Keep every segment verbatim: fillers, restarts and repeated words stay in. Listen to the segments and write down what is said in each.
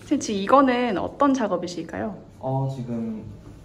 지금 이거는 어떤 작업이실까요? 어, 지금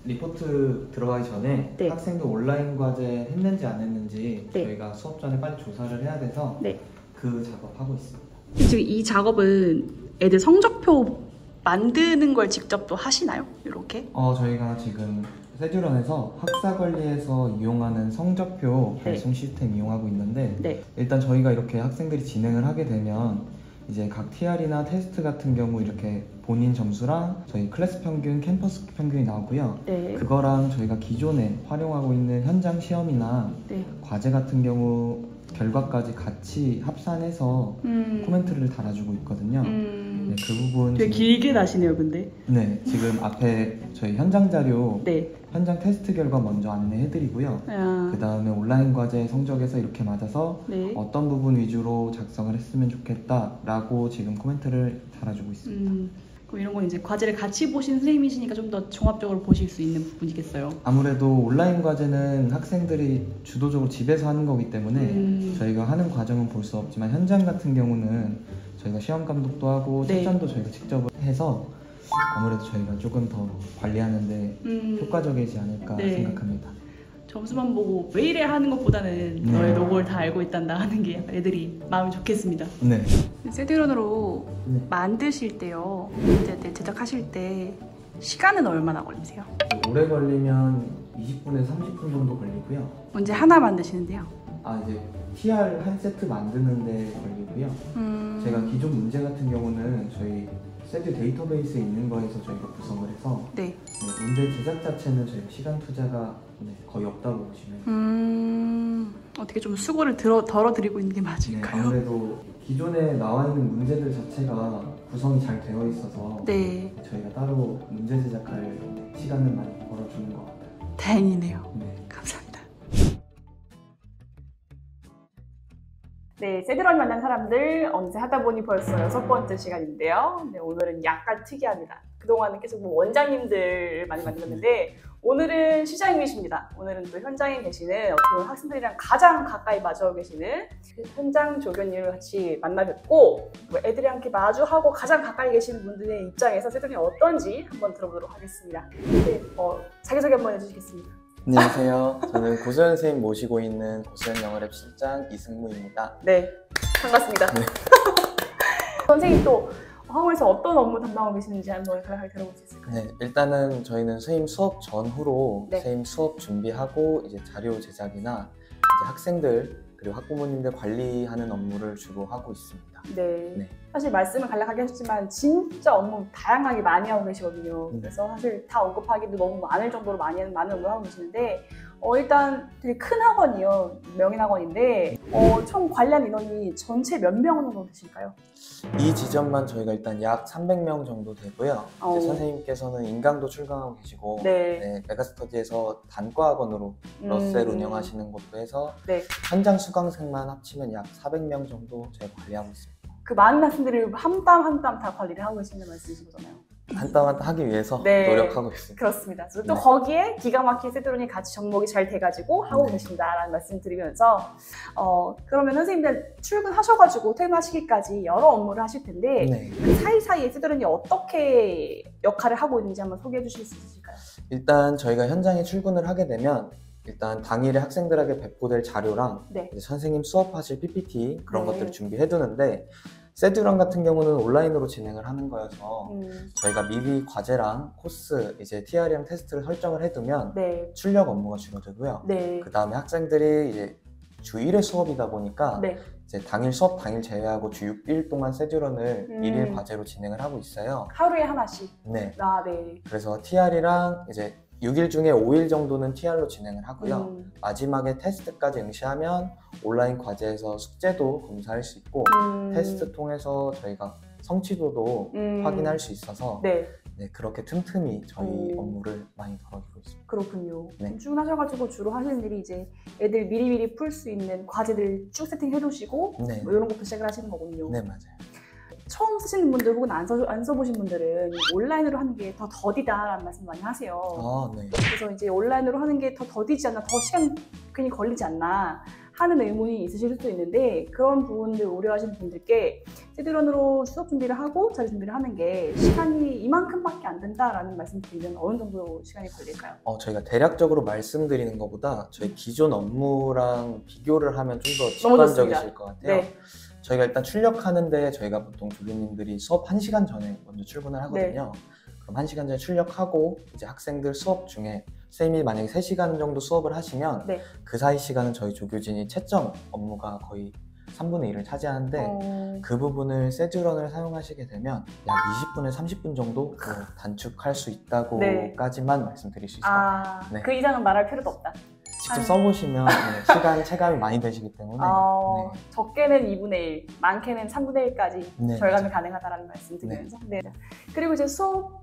리포트 들어가기 전에 네. 학생들 온라인 과제 했는지 안 했는지 네. 저희가 수업 전에 빨리 조사를 해야 돼서 네. 그 작업하고 있습니다. 지금 이 작업은 애들 성적표 만드는 걸 직접 또 하시나요? 이렇게? 어, 저희가 지금 세듀런에서 학사 관리에서 이용하는 성적표 발송 네. 시스템 이용하고 있는데 네. 일단 저희가 이렇게 학생들이 진행을 하게 되면 이제 각 티알이나 테스트 같은 경우 이렇게 본인 점수랑 저희 클래스 평균, 캠퍼스 평균이 나오고요. 네. 그거랑 저희가 기존에 활용하고 있는 현장 시험이나 네. 과제 같은 경우 결과까지 같이 합산해서 음. 코멘트를 달아주고 있거든요. 음. 네, 그 부분 되게 지금, 길게 다시네요, 근데. 네, 지금 앞에 저희 현장 자료, 네. 현장 테스트 결과 먼저 안내해드리고요. 아. 그 다음에 온라인 과제 성적에서 이렇게 맞아서 네. 어떤 부분 위주로 작성을 했으면 좋겠다라고 지금 코멘트를 달아주고 있습니다. 음. 그럼 이런 건 이제 과제를 같이 보신 선생님이시니까 좀 더 종합적으로 보실 수 있는 부분이겠어요. 아무래도 온라인 과제는 학생들이 주도적으로 집에서 하는 거기 때문에 음. 저희가 하는 과정은 볼 수 없지만 현장 같은 경우는 저희가 시험 감독도 하고 네. 채점도 저희가 직접 해서 아무래도 저희가 조금 더 관리하는데 음. 효과적이지 않을까 네. 생각합니다. 점수만 보고 왜 이래 하는 것보다는 네. 너의 노고를 다 알고 있단다 하는 게 약간 애들이 마음이 좋겠습니다. 네. 세드런으로 네. 만드실 때요, 문제들 제작하실 때 시간은 얼마나 걸리세요? 오래 걸리면 이십 분에서 삼십 분 정도 걸리고요. 문제 하나 만드시는데요. 아 이제 티알 한 세트 만드는데 걸리고요. 음... 제가 기존 문제 같은 경우는 저희 세드 데이터베이스에 있는 거에서 저희가 구성을 해서 네. 네, 문제 제작 자체는 저희가 시간 투자가 네, 거의 없다고 보시면 돼요. 음... 어떻게 좀 수고를 들어, 덜어드리고 있는 게 네, 맞을까요? 아무래도 기존에 나와 있는 문제들 자체가 구성이 잘 되어 있어서 네. 저희가 따로 문제 제작할 시간을 많이 벌어주는 것 같아요. 다행이네요. 네. 감사합니다. 네, 세드런이 만난 사람들 언제 하다 보니 벌써 여섯 번째 시간인데요. 네, 오늘은 약간 특이합니다. 그동안은 계속 뭐 원장님들 많이 만났는데 오늘은 시장님이십니다. 오늘은 또 현장에 계시는 어떻게 보면 학생들이랑 가장 가까이 마주하고 계시는 그 현장 조교님을 같이 만나 뵙고 뭐 애들이랑 이렇게 마주하고 가장 가까이 계시는 분들의 입장에서 세드런이 어떤지 한번 들어보도록 하겠습니다. 네, 어, 자기소개 한번 해주시겠습니다. 안녕하세요. 저는 고소연 선생님 모시고 있는 고소연 영어랩 실장 이승무입니다. 네, 반갑습니다. 네. 선생님 또 학원에서 어떤 업무 담당하고 계시는지 한번 간략하게 들어볼 수 있을까요? 네, 일단은 저희는 선생님 수업 전후로 네. 선생님 수업 준비하고 이제 자료 제작이나 이제 학생들 그리고 학부모님들 관리하는 업무를 주로 하고 있습니다. 네. 네. 사실 말씀을 간략하게 하셨지만 진짜 업무 다양하게 많이 하고 계시거든요. 음. 그래서 사실 다 언급하기도 너무 많을 정도로 많이 많은 업무를 하고 계시는데 어, 일단 되게 큰 학원이요. 명인학원인데 어, 총 관련 인원이 전체 몇 명 정도 되실까요? 이 지점만 저희가 일단 약 삼백 명 정도 되고요. 어. 이제 선생님께서는 인강도 출강하고 계시고 네. 네, 메가스터디에서 단과학원으로 러셀 음. 운영하시는 곳도 해서 네. 현장 수강생만 합치면 약 사백 명 정도 저희가 관리하고 있습니다. 그 많은 학생들을 한 땀 한 땀 다 관리를 하고 계시는 말씀이신 거잖아요. 한 땀 한 땀 하기 위해서 네. 노력하고 있습니다. 그렇습니다. 그래서 또 네. 거기에 기가 막힌 세드론이 같이 접목이 잘 돼가지고 하고 네. 계신다라는 말씀 드리면서 어, 그러면 선생님들 출근하셔가지고 퇴근하시기까지 여러 업무를 하실 텐데 네. 그 사이사이에 세드론이 어떻게 역할을 하고 있는지 한번 소개해 주실 수 있으실까요? 일단 저희가 현장에 출근을 하게 되면 일단 당일에 학생들에게 배포될 자료랑 네. 이제 선생님 수업하실 피피티 그런 네. 것들을 준비해 두는데 세듀랑 같은 경우는 온라인으로 진행을 하는 거여서 음, 저희가 미리 과제랑 코스, 이제 티알이랑 테스트를 설정을 해두면 네. 출력 업무가 줄어들고요. 네. 그 다음에 학생들이 이제 주 일 회 수업이다 보니까 네. 이제 당일 수업 당일 제외하고 주 육 일 동안 세듀런을 음. 일일 과제로 진행을 하고 있어요. 하루에 하나씩. 네. 아, 네. 그래서 티알이랑 이제 육 일 중에 오 일 정도는 티알로 진행을 하고요. 음, 마지막에 테스트까지 응시하면 온라인 과제에서 숙제도 검사할 수 있고 음, 테스트 통해서 저희가 성취도도 음, 확인할 수 있어서 네. 네, 그렇게 틈틈이 저희 오. 업무를 많이 덜어주고 있습니다. 그렇군요. 네. 출근하셔가지고 주로 하시는 일이 이제 애들 미리미리 풀 수 있는 과제들 쭉 세팅해 두시고 네, 뭐 이런 것부터 시작을 하시는 거군요. 네 맞아요. 처음 쓰시는 분들 혹은 안, 써, 안 써보신 분들은 온라인으로 하는 게 더 더디다라는 말씀 많이 하세요. 아, 네. 그래서 이제 온라인으로 하는 게 더 더디지 않나, 더 시간 괜히 걸리지 않나 하는 의문이 있으실 수도 있는데 그런 부분들 우려하시는 분들께 세드런으로 수업 준비를 하고 자료 준비를 하는 게 시간이 이만큼밖에 안 된다라는 말씀 드리면 어느 정도 시간이 걸릴까요? 어, 저희가 대략적으로 말씀드리는 것보다 저희 기존 업무랑 비교를 하면 좀 더 너무 직관적이실 것 같아요. 네. 저희가 일단 출력하는데 저희가 보통 조교님들이 수업 한 시간 전에 먼저 출근을 하거든요. 네. 그럼 한 시간 전에 출력하고 이제 학생들 수업 중에 선생님이 만약에 세 시간 정도 수업을 하시면 네. 그 사이 시간은 저희 조교진이 채점 업무가 거의 삼분의 일을 차지하는데 어... 그 부분을 세드런을 사용하시게 되면 약 이십 분에서 삼십 분 정도 그 단축할 수 있다고까지만 네. 말씀드릴 수 있어요. 아, 네. 그 이상은 말할 필요도 없다. 직접 한... 써보시면 네, 시간 체감이 많이 되시기 때문에 어, 네. 적게는 이분의 일, 많게는 삼분의 일까지 네, 절감이 맞아요. 가능하다는 말씀 드리면서 네. 네. 그리고 이제 수업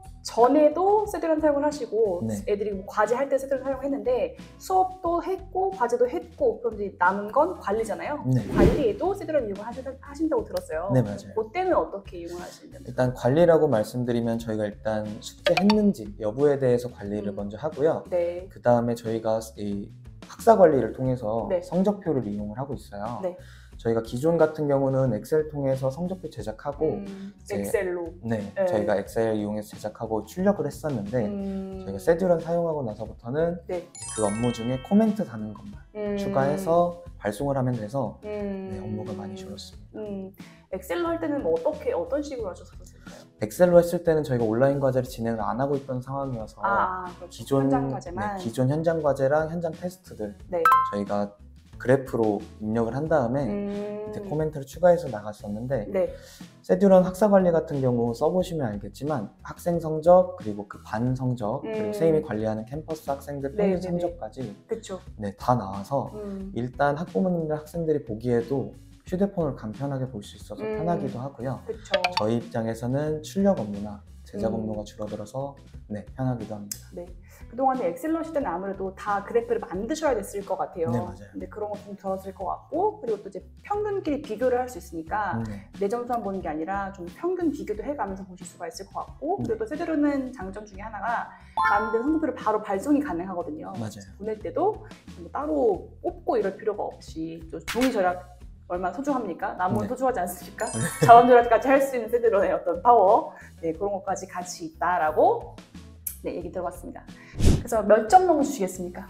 전에도 세드런 사용을 하시고 네. 애들이 뭐 과제 할 때 세드런 사용했는데 수업도 했고 과제도 했고 그럼 이제 남은 건 관리잖아요. 네. 관리에도 세드런 이용을 하신다, 하신다고 들었어요. 네, 맞아요. 그때는 어떻게 이용을 하시는지? 일단 관리라고 말씀드리면 저희가 일단 숙제했는지 여부에 대해서 관리를 음. 먼저 하고요. 네. 그 다음에 저희가 이 학사 관리를 통해서 네. 성적표를 이용을 하고 있어요. 네. 저희가 기존 같은 경우는 엑셀 통해서 성적표 제작하고 음, 이제 엑셀로 네, 네. 저희가 엑셀 이용해서 제작하고 출력을 했었는데 음... 저희가 세드런 사용하고 나서부터는 네. 그 업무 중에 코멘트 다는 것만 음... 추가해서 발송을 하면 돼서 음... 네, 업무가 많이 줄었습니다. 음... 엑셀로 할 때는 뭐 어떻게 어떤 식으로 하셨을까요? 엑셀로 했을 때는 저희가 온라인 과제를 진행을 안 하고 있던 상황이어서 아, 그렇죠. 기존 현장 과제만 네, 기존 현장 과제랑 현장 테스트들 네. 저희가 그래프로 입력을 한 다음에 음... 이제 코멘트를 추가해서 나갔었는데 네. 세드런 학사 관리 같은 경우 써보시면 알겠지만 학생 성적 그리고 그 반 성적 음... 그리고 선생님이 관리하는 캠퍼스 학생들 평균 네, 성적까지 그렇죠. 네, 다 나와서 음... 일단 학부모님들 학생들이 보기에도 휴대폰을 간편하게 볼 수 있어서 음... 편하기도 하고요. 그렇죠. 저희 입장에서는 출력 업무나 제작 음... 업무가 줄어들어서 네, 편하기도 합니다. 네. 그동안에 엑셀로 하실 때는 아무래도 다 그래프를 만드셔야 됐을 것 같아요. 네, 맞아요. 근데 그런 거 좀 덜었을 것 같고 그리고 또 이제 평균끼리 비교를 할 수 있으니까 네. 내 점수만 보는 게 아니라 좀 평균 비교도 해가면서 보실 수가 있을 것 같고 그리고 또 세드로는 장점 중에 하나가 만든 성적표를 바로 발송이 가능하거든요. 맞아요. 보낼 때도 뭐 따로 뽑고 이럴 필요가 없이 또 종이 절약 얼마나 소중합니까? 나무는 네. 소중하지 않습니까? 자원 절약까지 할 수 있는 세드로의 어떤 파워 네, 그런 것까지 같이 있다라고 네, 얘기 들어봤습니다. 그래서 몇 점 정도 주시겠습니까?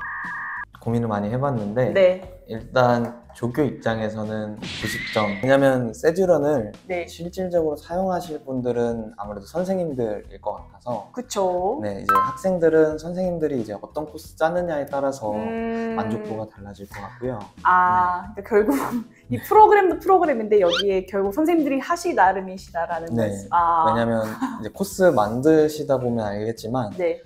고민을 많이 해봤는데 네. 일단 조교 입장에서는 구십 점. 왜냐면 세드런을 네. 실질적으로 사용하실 분들은 아무래도 선생님들일 것 같아서 그쵸. 네, 이제 학생들은 선생님들이 이제 어떤 코스 짜느냐에 따라서 음... 만족도가 달라질 것 같고요. 아, 네. 그러니까 결국 이 프로그램도 프로그램인데 여기에 결국 선생님들이 하시 나름이시다라는 네. 말씀. 아. 왜냐면 이제 코스 만드시다 보면 알겠지만 네.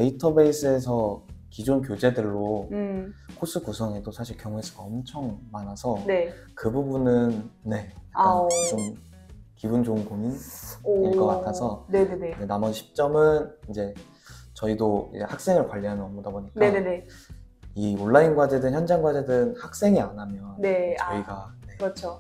데이터베이스에서 기존 교재들로 음. 코스 구성에도 사실 경우의 수가 엄청 많아서 네. 그 부분은 네, 약간 아오. 좀 기분 좋은 고민일 오. 것 같아서 네네네. 네, 나머지 십 점은 이제 저희도 이제 학생을 관리하는 업무다 보니까 네네네. 이 온라인 과제든 현장 과제든 학생이 안 하면 네. 저희가 아. 네, 그렇죠.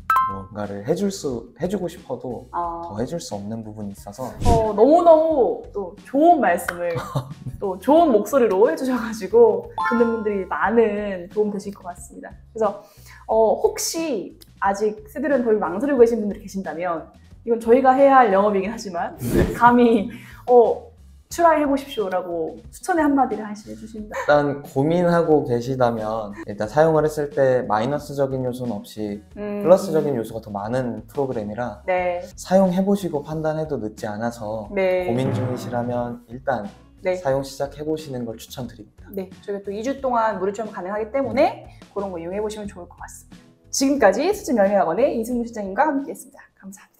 뭔가를 해줄 수 해주고 싶어도 아. 더 해줄 수 없는 부분이 있어서 어, 너무너무 또 좋은 말씀을 또 좋은 목소리로 해주셔가지고 듣는 분들이 많은 도움 되실 것 같습니다. 그래서 어, 혹시 아직 세드런 더 망설이고 계신 분들이 계신다면 이건 저희가 해야 할 영업이긴 하지만 감히 어, 트라이 해보십시오라고 추천의 한마디를 해주십니다. 일단 고민하고 계시다면 일단 사용을 했을 때 마이너스적인 요소는 없이 음, 플러스적인 요소가 더 많은 프로그램이라 네, 사용해보시고 판단해도 늦지 않아서 네, 고민 중이시라면 일단 네. 사용 시작해보시는 걸 추천드립니다. 네, 저희가 또 이 주 동안 무료 체험 가능하기 때문에 그런 거 이용해보시면 좋을 것 같습니다. 지금까지 수진 명예학원의 이승무 실장님과 함께했습니다. 감사합니다.